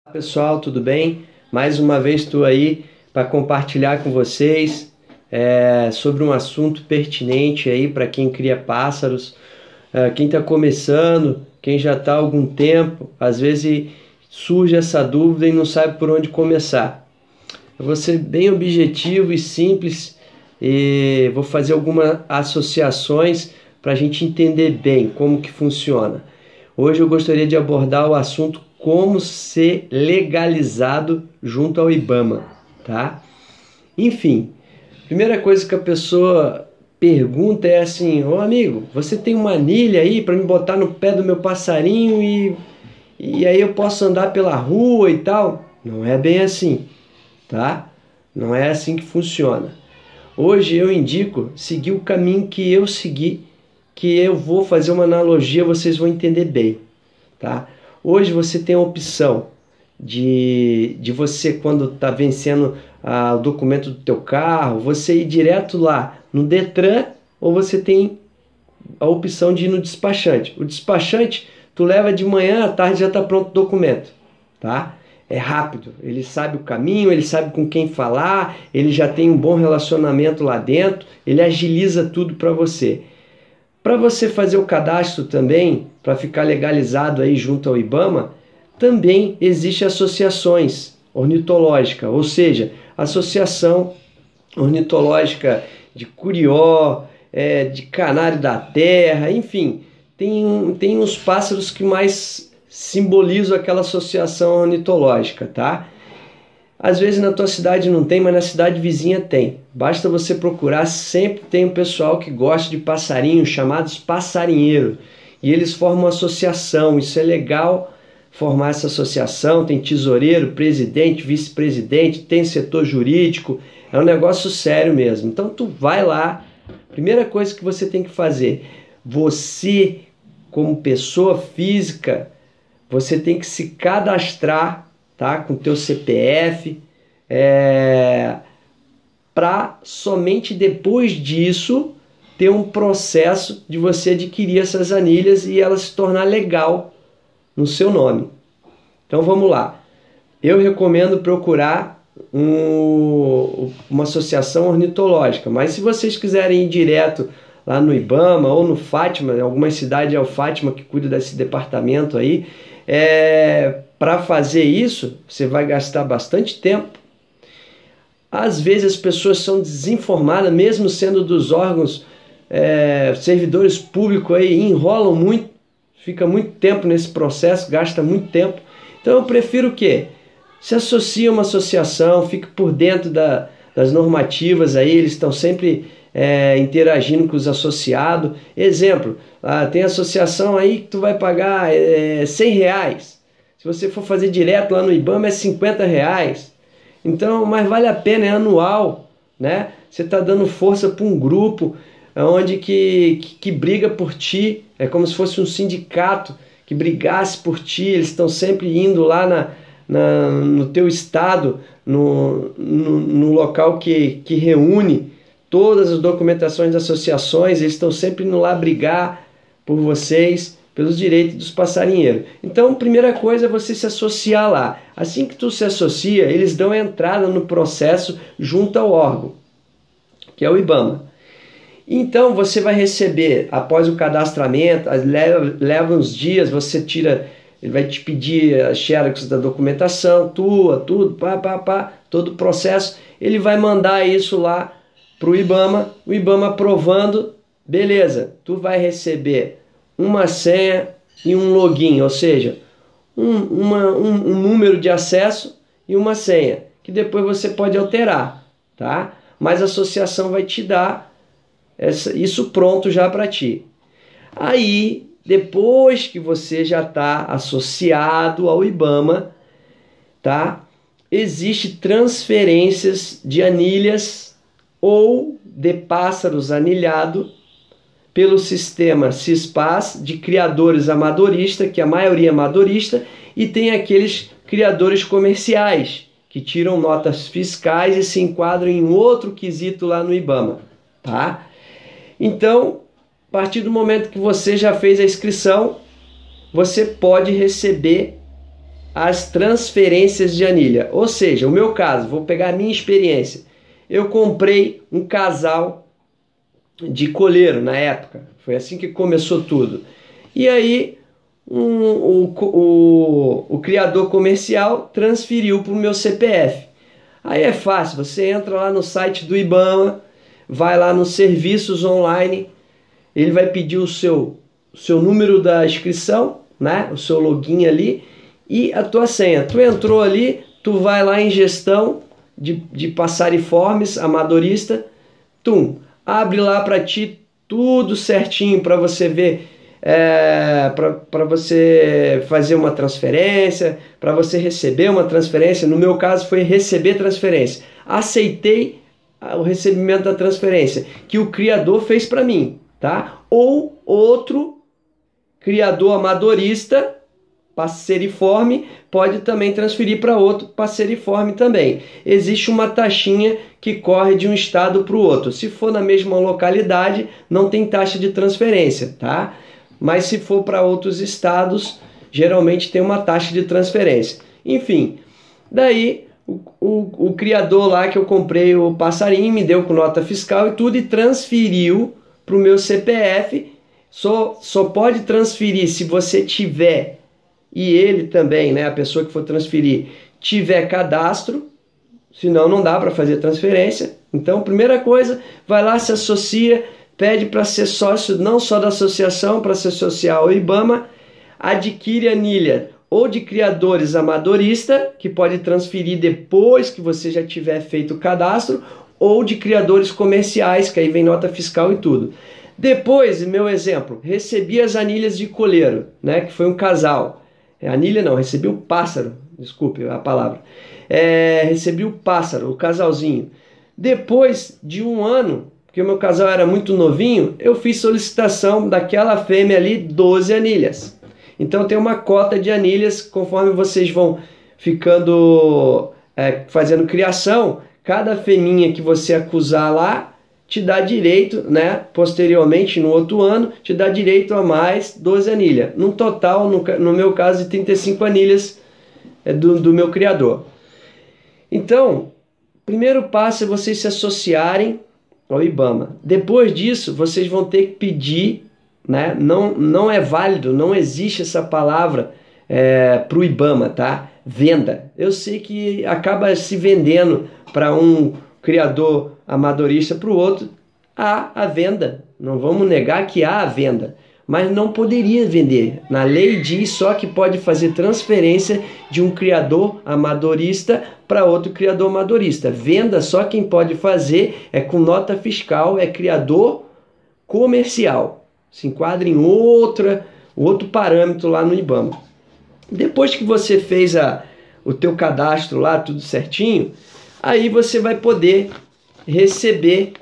Pessoal, tudo bem? Mais uma vez estou aí para compartilhar com vocês sobre um assunto pertinente aí para quem cria pássaros, quem está começando, quem já está há algum tempo, às vezes surge essa dúvida e não sabe por onde começar. Eu vou ser bem objetivo e simples e vou fazer algumas associações para a gente entender bem como que funciona. Hoje eu gostaria de abordar o assunto como ser legalizado junto ao IBAMA, tá? Enfim, primeira coisa que a pessoa pergunta é assim: ô amigo, você tem uma anilha aí para me botar no pé do meu passarinho e aí eu posso andar pela rua e tal? Não é bem assim, tá? Não é assim que funciona. Hoje eu indico seguir o caminho que eu segui, que eu vou fazer uma analogia, vocês vão entender bem, tá? Hoje você tem a opção de você, quando está vencendo o documento do teu carro, você ir direto lá no Detran, ou você tem a opção de ir no despachante. O despachante, tu leva de manhã, à tarde já está pronto o documento, tá? É rápido, ele sabe o caminho, ele sabe com quem falar, ele já tem um bom relacionamento lá dentro, ele agiliza tudo para você. Para você fazer o cadastro também, para ficar legalizado aí junto ao IBAMA, também existe associações ornitológicas, ou seja, Associação Ornitológica de Curió, de Canário da Terra, enfim, tem uns pássaros que mais simbolizam aquela associação ornitológica, tá? Às vezes na tua cidade não tem, mas na cidade vizinha tem. Basta você procurar, sempre tem um pessoal que gosta de passarinhos, chamados passarinheiros. E eles formam uma associação, isso é legal formar essa associação, tem tesoureiro, presidente, vice-presidente, tem setor jurídico, é um negócio sério mesmo. Então tu vai lá, primeira coisa que você tem que fazer, você como pessoa física, você tem que se cadastrar, tá? Com teu CPF, para somente depois disso ter um processo de você adquirir essas anilhas e ela se tornar legal no seu nome. Então vamos lá. Eu recomendo procurar uma associação ornitológica, mas se vocês quiserem ir direto lá no IBAMA ou no Fátima, em algumas cidades é o Fátima que cuida desse departamento aí, para fazer isso, você vai gastar bastante tempo. Às vezes as pessoas são desinformadas, mesmo sendo dos órgãos, servidores públicos aí, enrolam muito, fica muito tempo nesse processo, gasta muito tempo. Então eu prefiro o quê? Se associe a uma associação, fique por dentro das normativas aí, eles estão sempre interagindo com os associados. Exemplo, tem associação aí que tu vai pagar R$100. Se você for fazer direto lá no IBAMA é R$50. Então, mas vale a pena, é anual, né? Você está dando força para um grupo onde que briga por ti, é como se fosse um sindicato que brigasse por ti, eles estão sempre indo lá no teu estado, no local que reúne todas as documentações das associações, eles estão sempre indo lá brigar por vocês, pelos direitos dos passarinheiros. Então, primeira coisa é você se associar lá. Assim que tu se associa, eles dão entrada no processo junto ao órgão, que é o IBAMA. Então, você vai receber, após o cadastramento, leva uns dias, você tira, ele vai te pedir a xerox da documentação, tudo, todo o processo, ele vai mandar isso lá para o IBAMA aprovando, beleza, tu vai receber uma senha e um login, ou seja, um número de acesso e uma senha, que depois você pode alterar, tá? Mas a associação vai te dar isso pronto já para ti. Aí, depois que você já está associado ao IBAMA, tá? Existe transferências de anilhas ou de pássaros anilhados pelo sistema CISPAS de criadores amadoristas, que a maioria é amadorista, e tem aqueles criadores comerciais, que tiram notas fiscais e se enquadram em outro quesito lá no IBAMA, tá? Então, a partir do momento que você já fez a inscrição, você pode receber as transferências de anilha. Ou seja, o meu caso, vou pegar a minha experiência. Eu comprei um casal de coleiro na época. Foi assim que começou tudo. E aí o criador comercial transferiu para o meu CPF. Aí é fácil, você entra lá no site do IBAMA, vai lá nos serviços online, ele vai pedir o seu número da inscrição, né? O seu login ali e a tua senha. Tu entrou ali, tu vai lá em gestão de passariformes, amadorista, abre lá para ti tudo certinho para você ver, para você fazer uma transferência, para você receber uma transferência. No meu caso foi receber transferência. Aceitei o recebimento da transferência que o criador fez para mim, tá? Ou outro criador amadorista passeriforme pode também transferir para outro passeriforme também. Existe uma taxinha que corre de um estado para o outro. Se for na mesma localidade, não tem taxa de transferência, tá? Mas se for para outros estados, geralmente tem uma taxa de transferência. Enfim, daí o criador lá que eu comprei o passarinho me deu com nota fiscal e tudo e transferiu para o meu CPF. Só pode transferir se você tiver, e ele também, né, a pessoa que for transferir, tiver cadastro, senão não dá para fazer transferência. Então, primeira coisa, vai lá, se associa, pede para ser sócio não só da associação, para se associar ao IBAMA, adquire anilha ou de criadores amadorista, que pode transferir depois que você já tiver feito o cadastro, ou de criadores comerciais, que aí vem nota fiscal e tudo. Depois, meu exemplo, recebi as anilhas de coleiro, né, que foi um casal. Anilha não, recebi o pássaro, desculpe a palavra. Recebi o pássaro, o casalzinho. Depois de um ano, porque o meu casal era muito novinho, eu fiz solicitação daquela fêmea ali 12 anilhas. Então tem uma cota de anilhas, conforme vocês vão ficando, fazendo criação, cada fêminha que você acusar lá, te dá direito, né, posteriormente, no outro ano, te dá direito a mais 12 anilhas. No total, no meu caso, de 35 anilhas do meu criador. Então, primeiro passo é vocês se associarem ao IBAMA. Depois disso, vocês vão ter que pedir, né, não é válido, não existe essa palavra para o IBAMA, tá? Venda. Eu sei que acaba se vendendo para um criador amadorista para o outro, há a venda. Não vamos negar que há a venda, mas não poderia vender. Na lei diz só que pode fazer transferência de um criador amadorista para outro criador amadorista. Venda só quem pode fazer é com nota fiscal, é criador comercial. Se enquadra em outro parâmetro lá no IBAMA. Depois que você fez o teu cadastro lá, tudo certinho, aí você vai poder receber,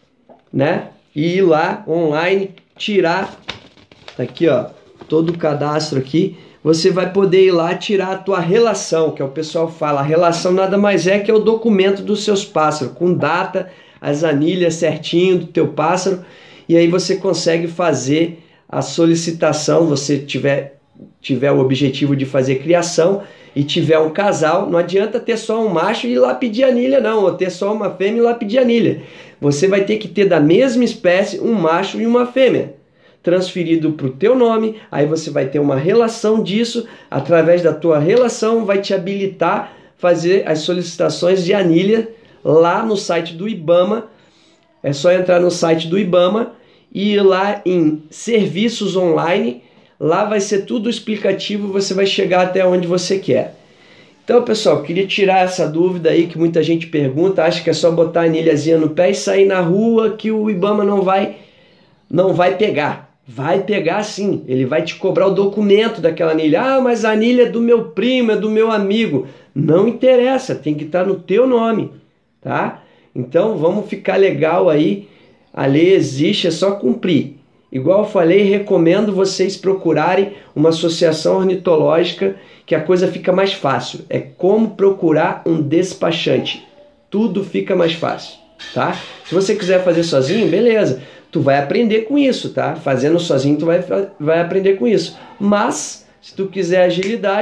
né? E ir lá online, tirar aqui, ó, todo o cadastro aqui. Você vai poder ir lá tirar a tua relação, que é o pessoal fala. A relação nada mais é que é o documento dos seus pássaros, com data, as anilhas certinho do teu pássaro. E aí você consegue fazer a solicitação, você tiver o objetivo de fazer criação e tiver um casal, não adianta ter só um macho e ir lá pedir anilha, não, ou ter só uma fêmea e ir lá pedir anilha. Você vai ter que ter da mesma espécie um macho e uma fêmea, transferido para o teu nome, aí você vai ter uma relação disso, através da tua relação vai te habilitar a fazer as solicitações de anilha lá no site do IBAMA. É só entrar no site do IBAMA e ir lá em serviços online. Lá vai ser tudo explicativo, você vai chegar até onde você quer. Então, pessoal, queria tirar essa dúvida aí que muita gente pergunta, acha que é só botar a anilhazinha no pé e sair na rua que o IBAMA não vai pegar. Vai pegar sim, ele vai te cobrar o documento daquela anilha. Ah, mas a anilha é do meu primo, é do meu amigo. Não interessa, tem que estar no teu nome, tá? Então, vamos ficar legal aí. A lei existe, é só cumprir. Igual eu falei, recomendo vocês procurarem uma associação ornitológica, que a coisa fica mais fácil. É como procurar um despachante. Tudo fica mais fácil, tá? Se você quiser fazer sozinho, beleza. Tu vai aprender com isso, tá? Fazendo sozinho, tu vai aprender com isso. Mas, se tu quiser agilidade,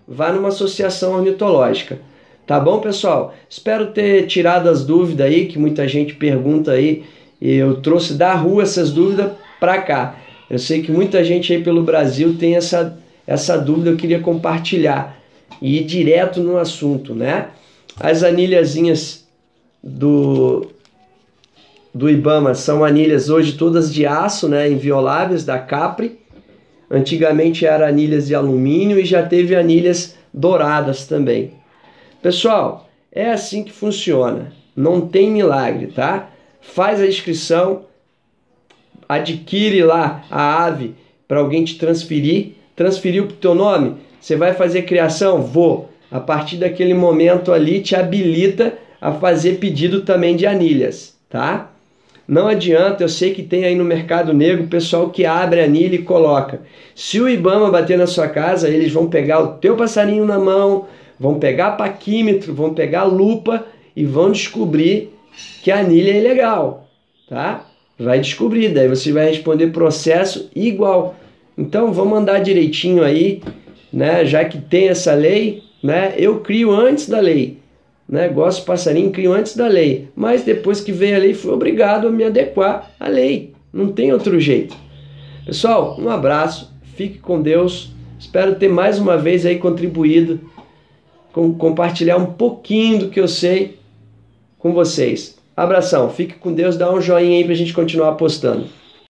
vá numa associação ornitológica. Tá bom, pessoal? Espero ter tirado as dúvidas aí, que muita gente pergunta aí. Eu trouxe da rua essas dúvidas para cá. Eu sei que muita gente aí pelo Brasil tem essa dúvida, eu queria compartilhar e ir direto no assunto, né? As anilhazinhas do IBAMA são anilhas hoje todas de aço, né? Invioláveis, da Capri. Antigamente eram anilhas de alumínio e já teve anilhas douradas também. Pessoal, é assim que funciona. Não tem milagre, tá? Faz a inscrição, adquire lá a ave para alguém te transferir. Transferiu para o teu nome? Você vai fazer criação? Vou. A partir daquele momento ali te habilita a fazer pedido também de anilhas, tá? Não adianta, eu sei que tem aí no mercado negro o pessoal que abre a anilha e coloca. Se o IBAMA bater na sua casa, eles vão pegar o teu passarinho na mão, vão pegar paquímetro, vão pegar lupa e vão descobrir que a anilha é ilegal, tá? Vai descobrir, daí você vai responder processo igual. Então vamos andar direitinho aí, né? Já que tem essa lei, né? Eu crio antes da lei, né? Gosto de passarinho, crio antes da lei, mas depois que veio a lei fui obrigado a me adequar à lei, não tem outro jeito. Pessoal, um abraço, fique com Deus, espero ter mais uma vez aí contribuído, compartilhar um pouquinho do que eu sei com vocês. Abração, fique com Deus, dá um joinha aí pra gente continuar apostando.